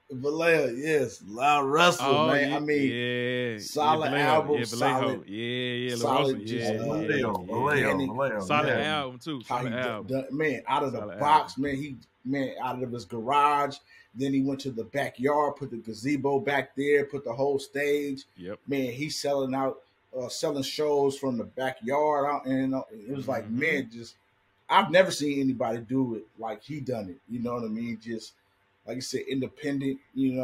Vallejo, yes, Loud Russell, Oh man. yeah, I mean, yeah, yeah, solid Vallejo, album, yeah, Vallejo, solid, yeah, La Russell, solid. yeah, Just yeah, yeah. organic. Vallejo, Solid yeah. album too, How he solid album, done, man, out of the solid album. box, man. He man out of his garage. Then he went to the backyard, put the gazebo back there, put the whole stage. Yep. Man, he's selling out, selling shows from the backyard out, and it was like, Mm-hmm. man, just I've never seen anybody do it like he done it. You know what I mean? Just like you said, independent.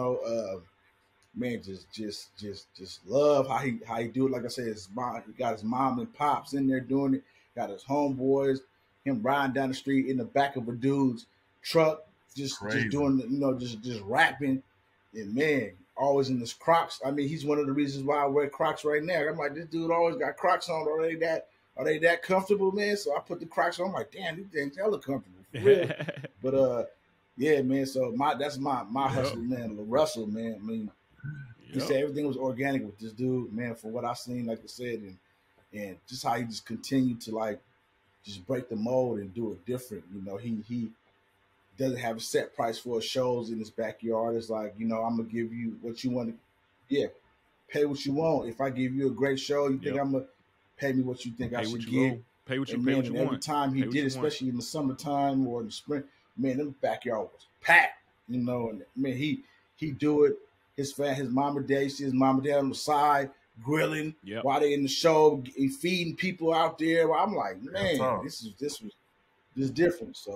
Man, just love how he do it. Like I said, his mom, he got his mom and pops in there doing it. Got his homeboys, him riding down the street in the back of a dude's truck, just Crazy. doing, just rapping. And man, always in his Crocs. I mean, he's one of the reasons why I wear Crocs right now. I'm like, this dude always got Crocs on. Are they that comfortable, man? So I put the Crocs on. I'm like, damn, these things hella comfortable for real. But yeah, man. So that's my Yep. hustler, man. Russell, man. I mean, he Yep. said everything was organic with this dude, man. For what I seen, like I said, and just how he just continued to like just break the mold and do it different. He doesn't have a set price for his shows in his backyard. It's like, I'm gonna give you what you want to, yeah, pay what you want. If I give you a great show, you think Yep. I'm gonna pay me what you think I Pay should what you get. owe. Pay what you And pay man, what you and every want. time he Pay what did, you want. especially in the summertime or in the spring, man, them backyard was packed. And man, he do it. His mom and dad, you see his mom and dad on the side grilling Yep. while they in the show, feeding people out there. Well, I'm like, man, tough. this was just different. So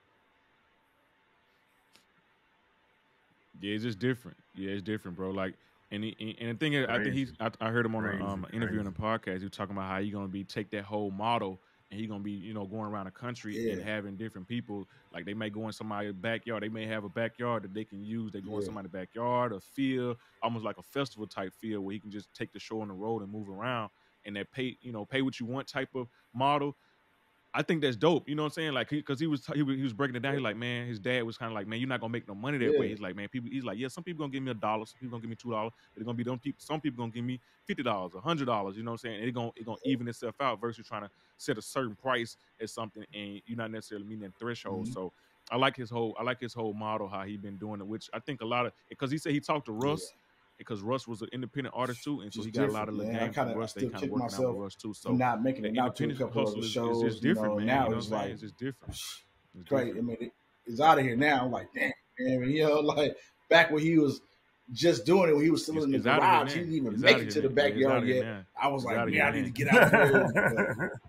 Yeah, it's just different. Yeah, it's different, bro. Like, and the thing is, I think Crazy. I heard him on Crazy, an interview in the crazy. podcast. He was talking about how he gonna be take that whole model and he gonna be going around the country and yeah, having different people. Like they may go in somebody's backyard. They may have a backyard that they can use. They go in yeah, somebody's backyard, a field, almost like a festival type field where he can just take the show on the road and move around. And that pay what you want type of model. I think that's dope. You know what I'm saying? Like, because he was breaking it down. He's like, man, his dad was kind of like, man, you're not gonna make no money that way. yeah. He's like, man, people. He's like, yeah, some people gonna give me $1, some people gonna give me $2, but they're gonna be them people. Some people gonna give me $50, $100. You know what I'm saying? And it gonna even itself out versus trying to set a certain price at something and you're not necessarily meeting that threshold. Mhm. So I like his whole model how he been doing it, which I think a lot of because he said he talked to Yeah. Russ because Russ was an independent artist too, and so Just he got a lot of different, little man. games from I Russ that he still kind of kick working out myself with Russ too. for So not making that it out to a independent couple of hustle the is shows. just different, man. Now You know what it's I'm saying? like It's just different. It's great. different. I mean, it's out of here now. I'm like, damn, man. Like back when he was just doing it, when he was still in the It's out of here garage, he now. didn't even It's make out of it here to the now. Yeah, it's out backyard of here yet. now. I was It's like, out of man, here I need now. to get out there.